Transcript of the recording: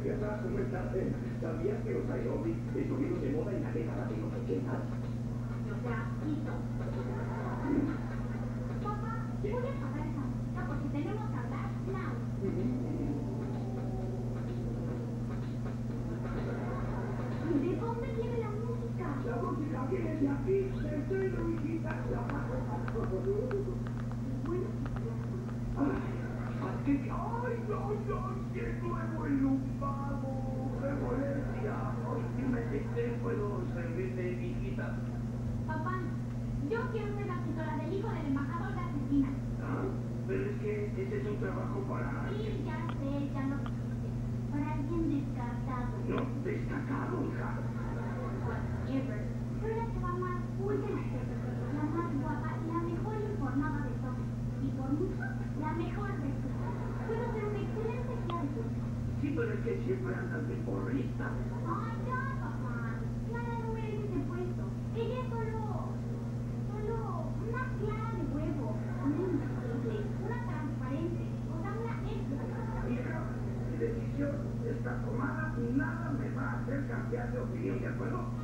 ¿Cómo estás? ¿Sabías que los aeróbics estuvieron de moda en la década de los 80? O sea, hizo. Papá, voy a apagar esa música porque tenemos que hablar now. ¿De dónde viene la música? La música viene de aquí, del centro, hijita. Bueno, ¡Ay, no! ¡Qué nuevo enlumbado! ¡Qué molestia! ¡Ay, dime de qué puedo servirte, hijita! papá, yo quiero ser la tutora del hijo del embajador de Argentina. Ah, pero es que ese es un trabajo para... Sí, ya sé, ya lo dijiste. Para alguien descartado. No, destacado, hija. Whatever. Soy la chava más cool de la serie, la más guapa, la mejor informada de todo. Y por mucho, la mejor de todas. Puedo ser una excelente guía de turismo. Sí, pero es que siempre andas de porrista. Ay, ya, papá. Clara no merece ese puesto. Ella es solo una clara de huevo. Una invisible, una transparente. O sea, una extra. Hija, mi decisión está tomada y nada me va a hacer cambiar de opinión, ¿de acuerdo?